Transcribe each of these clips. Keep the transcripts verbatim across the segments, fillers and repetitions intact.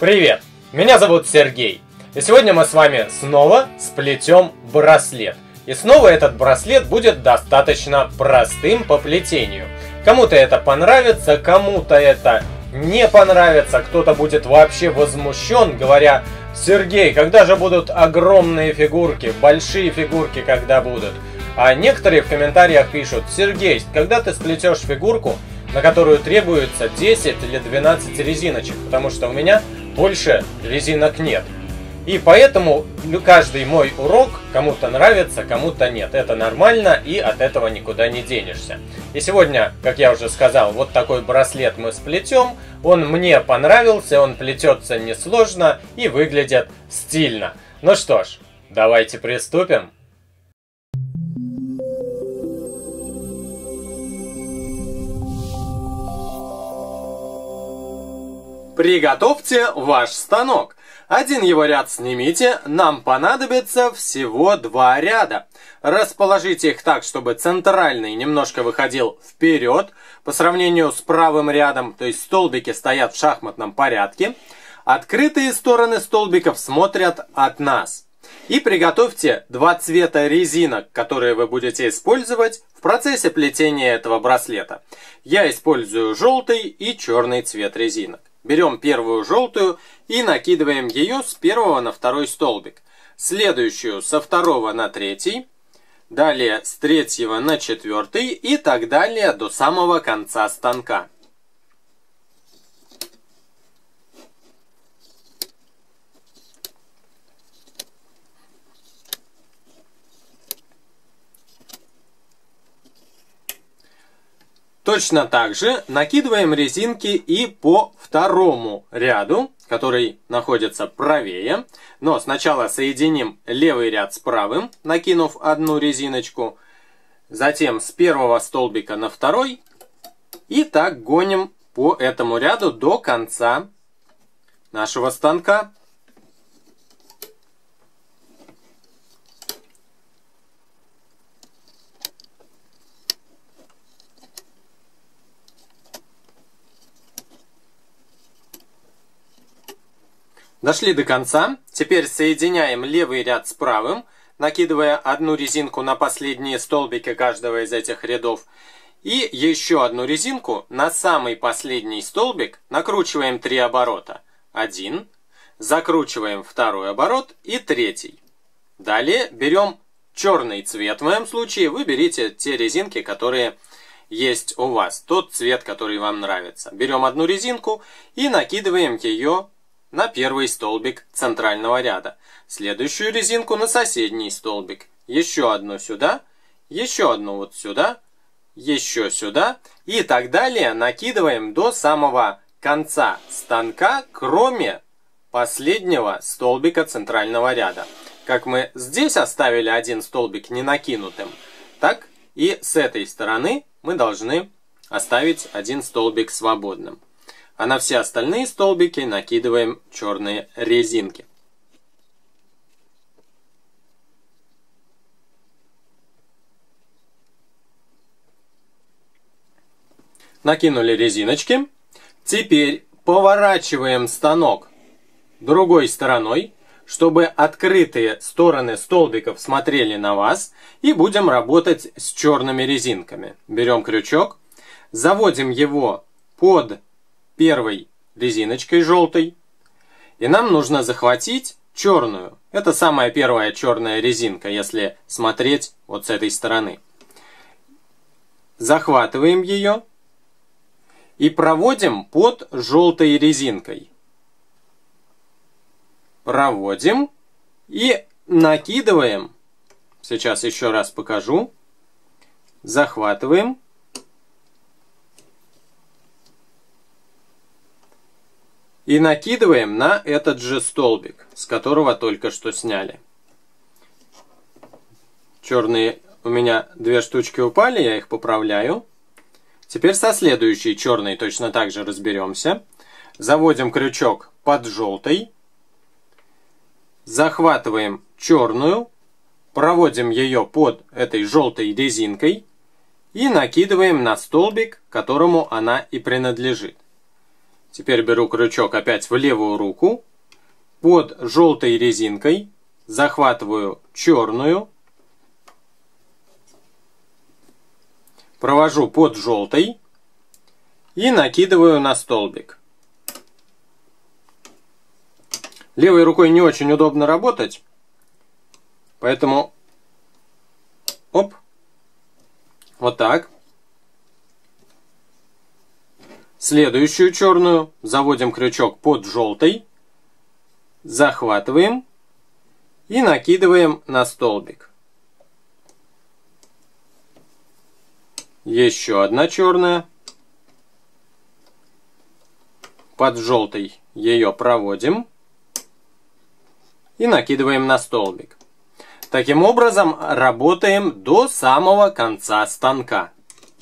Привет! Меня зовут Сергей. И сегодня мы с вами снова сплетем браслет. И снова этот браслет будет достаточно простым по плетению. Кому-то это понравится, кому-то это не понравится, кто-то будет вообще возмущен, говоря: Сергей, когда же будут огромные фигурки, большие фигурки когда будут? А некоторые в комментариях пишут: Сергей, когда ты сплетешь фигурку, на которую требуется десять или двенадцать резиночек, потому что у меня больше резинок нет. И поэтому каждый мой урок кому-то нравится, кому-то нет. Это нормально, и от этого никуда не денешься. И сегодня, как я уже сказал, вот такой браслет мы сплетем. Он мне понравился, он плетется несложно и выглядит стильно. Ну что ж, давайте приступим. Приготовьте ваш станок. Один его ряд снимите, нам понадобится всего два ряда. Расположите их так, чтобы центральный немножко выходил вперед по сравнению с правым рядом, то есть столбики стоят в шахматном порядке. Открытые стороны столбиков смотрят от нас. И приготовьте два цвета резинок, которые вы будете использовать в процессе плетения этого браслета. Я использую желтый и черный цвет резинок. Берем первую желтую и накидываем ее с первого на второй столбик. Следующую со второго на третий. Далее с третьего на четвертый и так далее до самого конца станка. Точно так же накидываем резинки и по второму ряду, который находится правее. Но сначала соединим левый ряд с правым, накинув одну резиночку. Затем с первого столбика на второй. И так гоним по этому ряду до конца нашего станка. Дошли до конца. Теперь соединяем левый ряд с правым, накидывая одну резинку на последние столбики каждого из этих рядов. И еще одну резинку на самый последний столбик, накручиваем три оборота. Один. Закручиваем второй оборот и третий. Далее берем черный цвет. В моем случае вы берите те резинки, которые есть у вас. Тот цвет, который вам нравится. Берем одну резинку и накидываем ее на первый столбик центрального ряда. Следующую резинку на соседний столбик. Еще одну сюда. Еще одну вот сюда. Еще сюда. И так далее накидываем до самого конца станка, кроме последнего столбика центрального ряда. Как мы здесь оставили один столбик не накинутым, так и с этой стороны мы должны оставить один столбик свободным. А на все остальные столбики накидываем черные резинки. Накинули резиночки. Теперь поворачиваем станок другой стороной, чтобы открытые стороны столбиков смотрели на вас. И будем работать с черными резинками. Берем крючок, заводим его под первой резиночкой желтой. И нам нужно захватить черную. Это самая первая черная резинка, если смотреть вот с этой стороны. Захватываем ее и проводим под желтой резинкой. Проводим и накидываем. Сейчас еще раз покажу. Захватываем. И накидываем на этот же столбик, с которого только что сняли. Черные у меня две штучки упали, я их поправляю. Теперь со следующей черной точно так же разберемся. Заводим крючок под желтой. Захватываем черную. Проводим ее под этой желтой резинкой. И накидываем на столбик, которому она и принадлежит. Теперь беру крючок опять в левую руку. Под желтой резинкой захватываю черную. Провожу под желтой и накидываю на столбик. Левой рукой не очень удобно работать, поэтому оп, вот так. Следующую черную заводим крючок под желтой, захватываем и накидываем на столбик. Еще одна черная. Под желтой ее проводим и накидываем на столбик. Таким образом работаем до самого конца станка.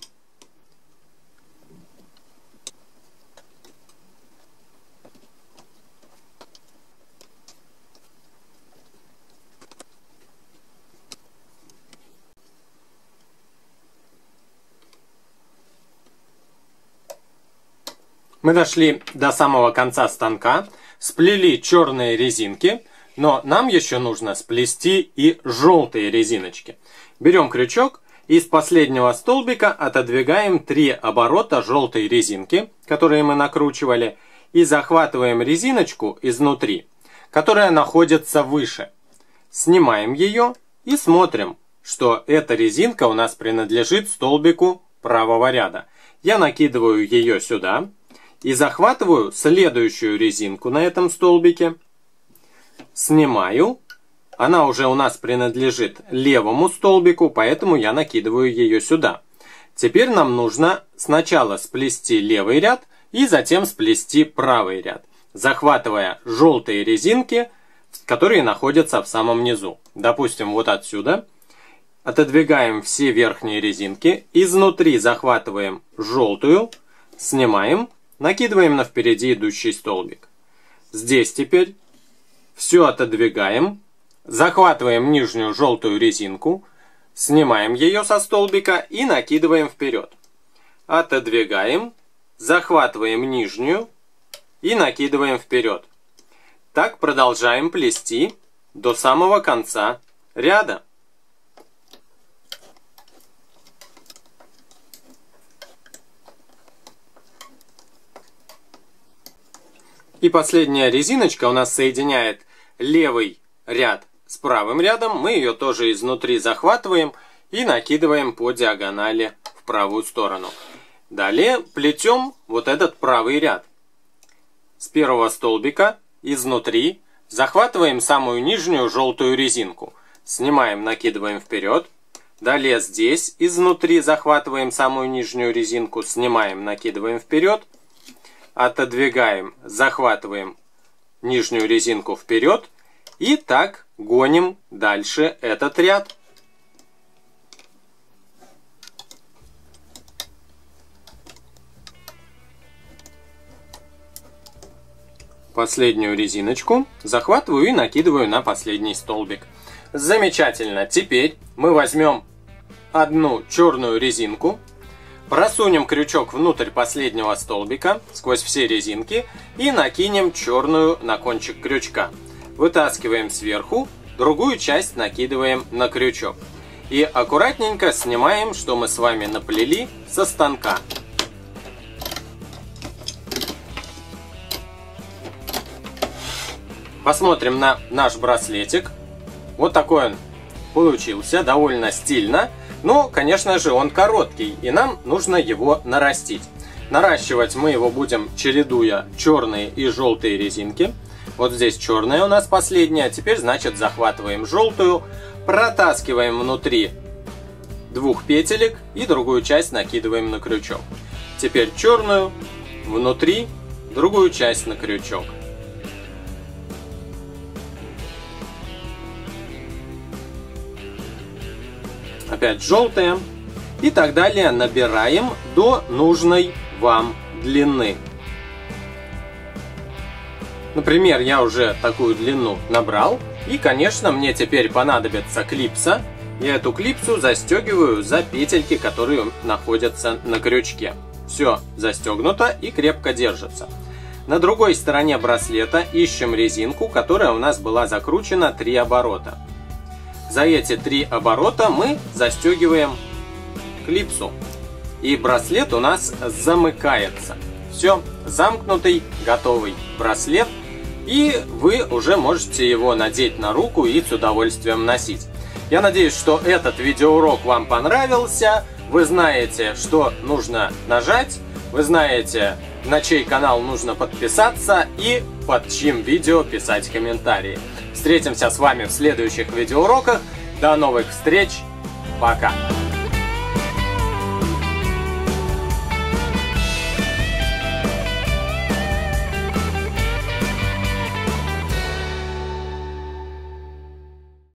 Мы дошли до самого конца станка, сплели черные резинки, но нам еще нужно сплести и желтые резиночки. Берем крючок и с последнего столбика отодвигаем три оборота желтой резинки, которые мы накручивали, и захватываем резиночку изнутри, которая находится выше. Снимаем ее и смотрим, что эта резинка у нас принадлежит столбику правого ряда. Я накидываю ее сюда и захватываю следующую резинку на этом столбике. Снимаю. Она уже у нас принадлежит левому столбику, поэтому я накидываю ее сюда. Теперь нам нужно сначала сплести левый ряд и затем сплести правый ряд, захватывая желтые резинки, которые находятся в самом низу. Допустим, вот отсюда. Отодвигаем все верхние резинки, изнутри захватываем желтую, снимаем, накидываем на впереди идущий столбик. Здесь теперь все отодвигаем, захватываем нижнюю желтую резинку, снимаем ее со столбика и накидываем вперед. Отодвигаем, захватываем нижнюю и накидываем вперед. Так продолжаем плести до самого конца ряда. И последняя резиночка у нас соединяет левый ряд с правым рядом. Мы ее тоже изнутри захватываем и накидываем по диагонали в правую сторону. Далее плетем вот этот правый ряд. С первого столбика изнутри захватываем самую нижнюю желтую резинку. Снимаем, накидываем вперед. Далее здесь изнутри захватываем самую нижнюю резинку, снимаем, накидываем вперед. Отодвигаем, захватываем нижнюю резинку вперед и так гоним дальше этот ряд. Последнюю резиночку захватываю и накидываю на последний столбик. Замечательно. Теперь мы возьмем одну черную резинку, просунем крючок внутрь последнего столбика, сквозь все резинки, и накинем черную на кончик крючка. Вытаскиваем сверху, другую часть накидываем на крючок. И аккуратненько снимаем, что мы с вами наплели со станка. Посмотрим на наш браслетик. Вот такой он получился, довольно стильно. Но, конечно же, он короткий, и нам нужно его нарастить. Наращивать мы его будем, чередуя черные и желтые резинки. Вот здесь черная у нас последняя. Теперь, значит, захватываем желтую, протаскиваем внутри двух петелек и другую часть накидываем на крючок. Теперь черную, внутри, другую часть на крючок. Опять желтая. И так далее набираем до нужной вам длины. Например, я уже такую длину набрал. И, конечно, мне теперь понадобится клипса. Я эту клипсу застегиваю за петельки, которые находятся на крючке. Все застегнуто и крепко держится. На другой стороне браслета ищем резинку, которая у нас была закручена три оборота. За эти три оборота мы застегиваем клипсу. И браслет у нас замыкается. Все, замкнутый, готовый браслет. И вы уже можете его надеть на руку и с удовольствием носить. Я надеюсь, что этот видеоурок вам понравился. Вы знаете, что нужно нажать. Вы знаете, на чей канал нужно подписаться и под чьим видео писать комментарии. Встретимся с вами в следующих видеоуроках. До новых встреч. Пока.